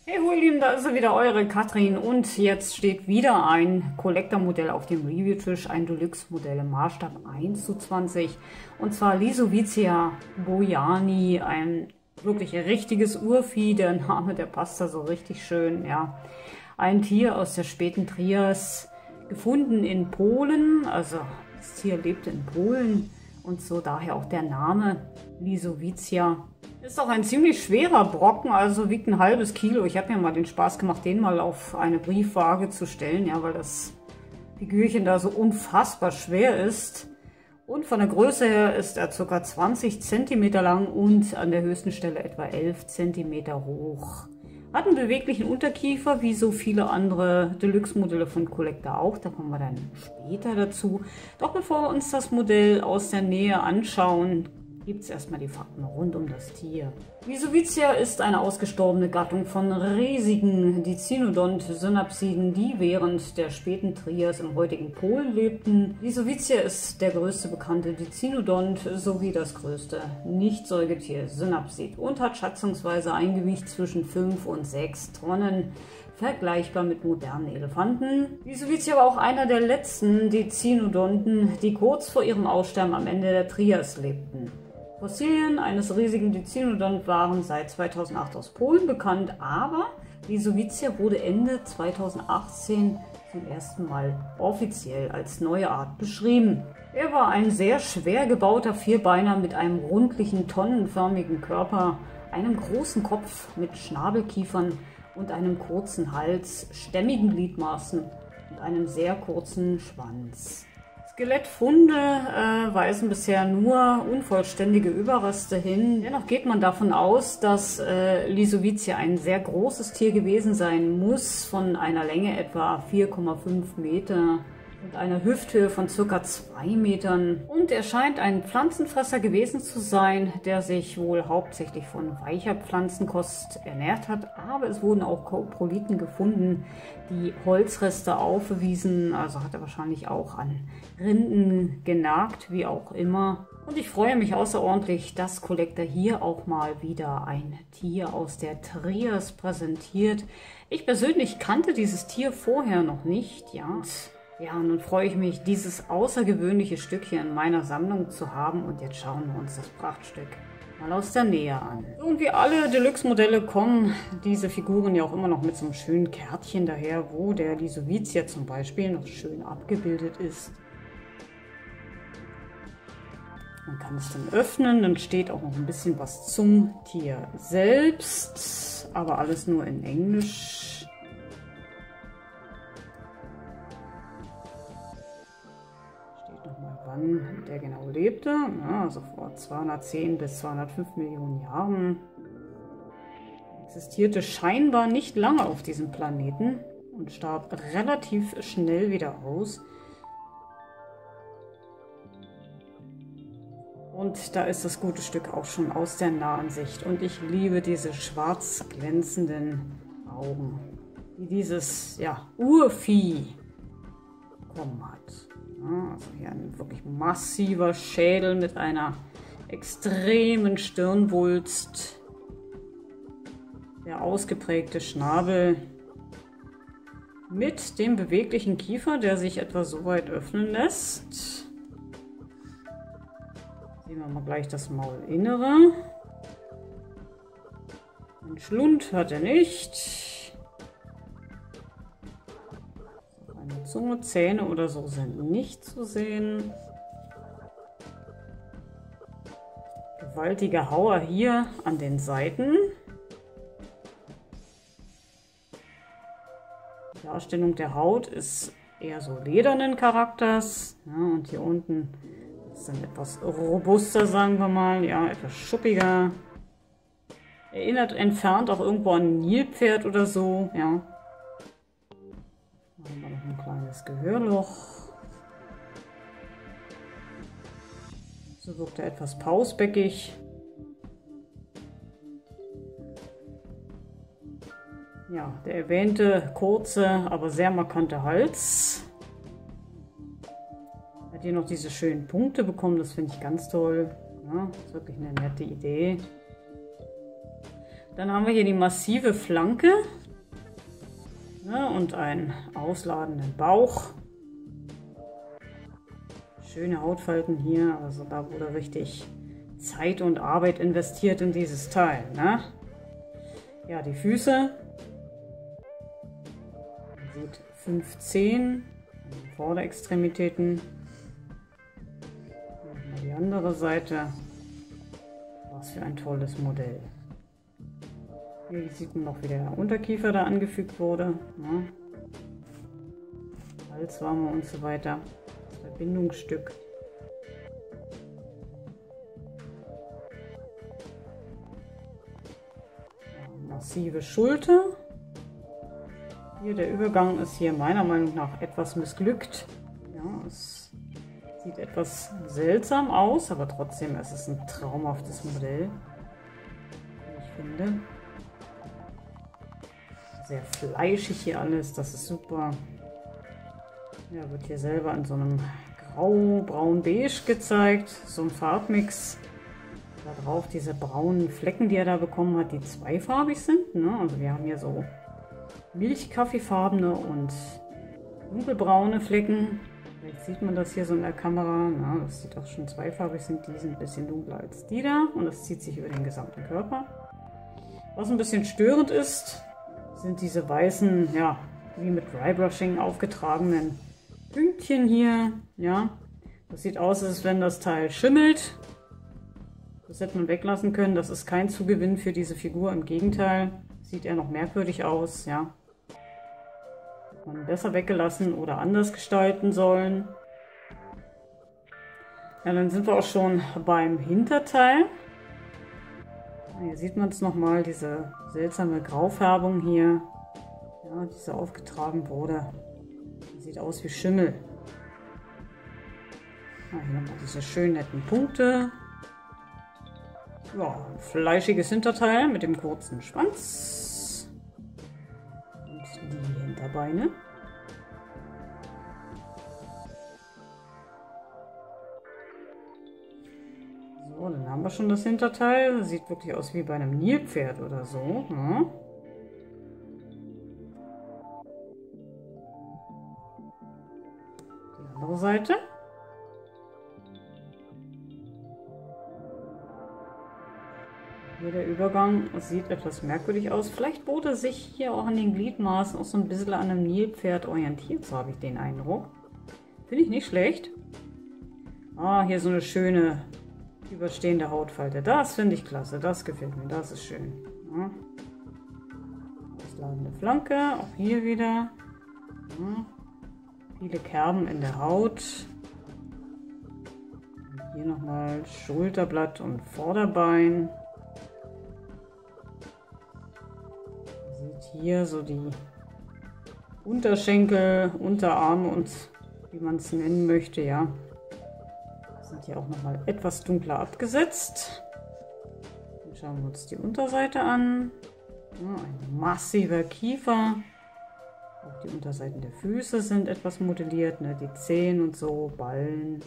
Hey ihr Lieben, da ist er wieder, eure Katrin, und jetzt steht wieder ein Collector-Modell auf dem Review-Tisch, ein Deluxe-Modell im Maßstab 1:20, und zwar Lysovizia boyani, ein wirklich richtiges Urvieh. Der Name, der passt da so richtig schön, ja. Ein Tier aus der späten Trias, gefunden in Polen, also das Tier lebte in Polen und so daher auch der Name Lysovizia. Ist auch ein ziemlich schwerer Brocken, also wiegt ein halbes Kilo. Ich habe mir mal den Spaß gemacht, den mal auf eine Briefwaage zu stellen, ja, weil das Figürchen da so unfassbar schwer ist. Und von der Größe her ist er ca. 20 cm lang und an der höchsten Stelle etwa 11 cm hoch. Hat einen beweglichen Unterkiefer, wie so viele andere Deluxe-Modelle von Collector auch. Da kommen wir dann später dazu. Doch bevor wir uns das Modell aus der Nähe anschauen, gibt es erstmal die Fakten rund um das Tier. Lysovizia ist eine ausgestorbene Gattung von riesigen Dicynodont-Synapsiden, die während der späten Trias im heutigen Polen lebten. Lysovizia ist der größte bekannte Dicynodont sowie das größte Nicht-Säugetier-Synapsid und hat schätzungsweise ein Gewicht zwischen 5 und 6 Tonnen. Vergleichbar mit modernen Elefanten. Lysovizia war auch einer der letzten Dicynodonten, die kurz vor ihrem Aussterben am Ende der Trias lebten. Fossilien eines riesigen Dicynodont waren seit 2008 aus Polen bekannt, aber Lysovizia wurde Ende 2018 zum ersten Mal offiziell als neue Art beschrieben. Er war ein sehr schwer gebauter Vierbeiner mit einem rundlichen, tonnenförmigen Körper, einem großen Kopf mit Schnabelkiefern und einem kurzen Hals, stämmigen Gliedmaßen und einem sehr kurzen Schwanz. Skelettfunde weisen bisher nur unvollständige Überreste hin. Dennoch geht man davon aus, dass Lysovizia ein sehr großes Tier gewesen sein muss, von einer Länge etwa 4,5 Meter und einer Hüfthöhe von ca. 2 Metern. Und er scheint ein Pflanzenfresser gewesen zu sein, der sich wohl hauptsächlich von weicher Pflanzenkost ernährt hat. Aber es wurden auch Koprolithen gefunden, die Holzreste aufwiesen. Also hat er wahrscheinlich auch an Rinden genagt, wie auch immer. Und ich freue mich außerordentlich, dass Collector hier auch mal wieder ein Tier aus der Trias präsentiert. Ich persönlich kannte dieses Tier vorher noch nicht, ja. Ja, und nun freue ich mich, dieses außergewöhnliche Stück hier in meiner Sammlung zu haben. Und jetzt schauen wir uns das Prachtstück mal aus der Nähe an. Und wie alle Deluxe-Modelle kommen diese Figuren ja auch immer noch mit so einem schönen Kärtchen daher, wo der Lysovizia zum Beispiel noch schön abgebildet ist. Man kann es dann öffnen, dann steht auch noch ein bisschen was zum Tier selbst, aber alles nur in Englisch. Wann der genau lebte, ja, also vor 210 bis 205 Millionen Jahren. Existierte scheinbar nicht lange auf diesem Planeten und starb relativ schnell wieder aus. Und da ist das gute Stück auch schon aus der nahen Sicht. Und ich liebe diese schwarz glänzenden Augen, die dieses, ja, Urvieh bekommen hat. Also hier ein wirklich massiver Schädel mit einer extremen Stirnwulst, der ausgeprägte Schnabel mit dem beweglichen Kiefer, der sich etwa so weit öffnen lässt. Sehen wir mal gleich das Maulinnere. Den Schlund hat er nicht. Zunge, Zähne oder so sind nicht zu sehen. Gewaltiger Hauer hier an den Seiten. Die Darstellung der Haut ist eher so ledernen Charakters. Ja, und hier unten ist dann etwas robuster, sagen wir mal. Ja, etwas schuppiger. Erinnert entfernt auch irgendwo an ein Nilpferd oder so. Ja. Machen wir noch ein kleines Gehörloch. So wirkt er etwas pausbäckig. Ja, der erwähnte kurze, aber sehr markante Hals. Hat hier noch diese schönen Punkte bekommen, das finde ich ganz toll. Ja, ist wirklich eine nette Idee. Dann haben wir hier die massive Flanke, ne, und einen ausladenden Bauch. Schöne Hautfalten hier, also da wurde richtig Zeit und Arbeit investiert in dieses Teil. Ne? Ja, die Füße. Man sieht 15 Vorderextremitäten. Mal die andere Seite. Was für ein tolles Modell. Hier sieht man noch, wie der Unterkiefer da angefügt wurde. Ne? Halswarme und so weiter. Das Verbindungsstück. Ja, massive Schulter. Hier der Übergang ist hier meiner Meinung nach etwas missglückt. Ja, es sieht etwas seltsam aus, aber trotzdem ist es ein traumhaftes Modell, wie ich finde. Sehr fleischig hier alles, das ist super. Ja, wird hier selber in so einem grau, braun, beige gezeigt, so ein Farbmix. Da drauf diese braunen Flecken, die er da bekommen hat, die zweifarbig sind. Ne? Also wir haben hier so milchkaffeefarbene und dunkelbraune Flecken. Vielleicht sieht man das hier so in der Kamera. Na, das sieht auch schon zweifarbig sind. Die sind ein bisschen dunkler als die da und das zieht sich über den gesamten Körper. Was ein bisschen störend ist, sind diese weißen, ja, wie mit Drybrushing aufgetragenen Pünktchen hier. Ja, das sieht aus, als wenn das Teil schimmelt. Das hätte man weglassen können. Das ist kein Zugewinn für diese Figur. Im Gegenteil, sieht er noch merkwürdig aus. Ja, man besser weggelassen oder anders gestalten sollen. Ja, dann sind wir auch schon beim Hinterteil. Hier sieht man es nochmal, diese seltsame Graufärbung hier, ja, die so aufgetragen wurde. Sieht aus wie Schimmel. Ja, hier nochmal diese schönen netten Punkte. Ja, ein fleischiges Hinterteil mit dem kurzen Schwanz. Und die Hinterbeine. So, dann haben wir schon das Hinterteil. Das sieht wirklich aus wie bei einem Nilpferd oder so. Ne? Die andere Seite. Hier der Übergang, es sieht etwas merkwürdig aus. Vielleicht wurde sich hier auch an den Gliedmaßen auch so ein bisschen an einem Nilpferd orientiert, so habe ich den Eindruck. Finde ich nicht schlecht. Ah, hier so eine schöne überstehende Hautfalte. Das finde ich klasse, das gefällt mir, das ist schön. Ja. Ausladende Flanke, auch hier wieder. Ja. Viele Kerben in der Haut. Und hier nochmal Schulterblatt und Vorderbein. Hier so die Unterschenkel, Unterarme und wie man es nennen möchte, ja. Sind hier auch nochmal etwas dunkler abgesetzt. Dann schauen wir uns die Unterseite an. Ja, ein massiver Kiefer. Auch die Unterseiten der Füße sind etwas modelliert, ne? Die Zehen und so, Ballen.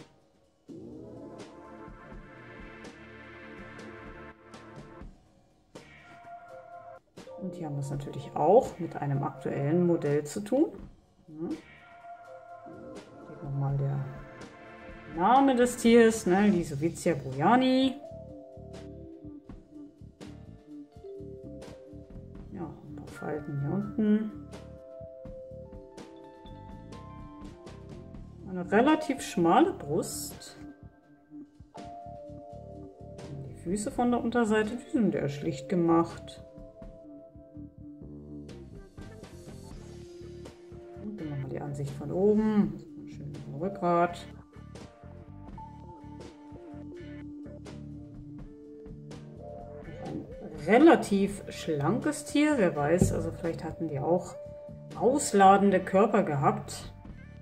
Und hier haben wir es natürlich auch mit einem aktuellen Modell zu tun. Ja. Steht nochmal der Name des Tiers, ne? Lysovizia boyani. Ja, ein paar Falten hier unten. Eine relativ schmale Brust. Die Füße von der Unterseite, die sind eher schlicht gemacht. Die Ansicht von oben, schön vom Rückgrat. Ein relativ schlankes Tier, wer weiß, also vielleicht hatten die auch ausladende Körper gehabt.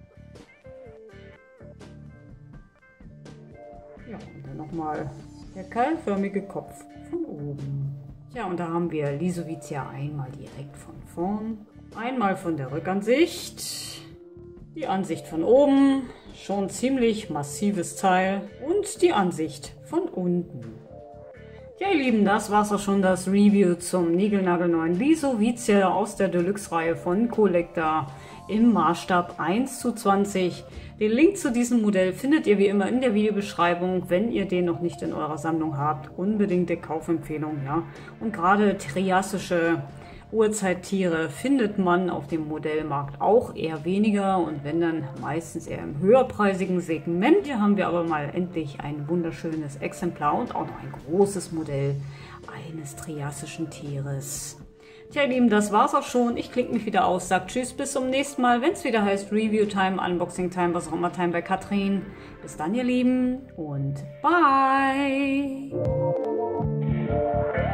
Ja, und dann nochmal der keilförmige Kopf von oben. Ja, und da haben wir Lysovizia einmal direkt von vorn, einmal von der Rückansicht. Die Ansicht von oben, schon ziemlich massives Teil und die Ansicht von unten. Ja, ihr Lieben, das war's auch schon, das Review zum niegelnagelneuen Liso-Vizier aus der Deluxe-Reihe von Collector im Maßstab 1:20. Den Link zu diesem Modell findet ihr wie immer in der Videobeschreibung. Wenn ihr den noch nicht in eurer Sammlung habt, unbedingte Kaufempfehlung, ja. Und gerade triasische Urzeittiere findet man auf dem Modellmarkt auch eher weniger und wenn dann meistens eher im höherpreisigen Segment. Hier haben wir aber mal endlich ein wunderschönes Exemplar und auch noch ein großes Modell eines triasischen Tieres. Tja, ihr Lieben, das war's auch schon. Ich klinge mich wieder aus, sag tschüss, bis zum nächsten Mal, wenn es wieder heißt Review Time, Unboxing Time, was auch immer Time bei Katrin. Bis dann, ihr Lieben, und bye!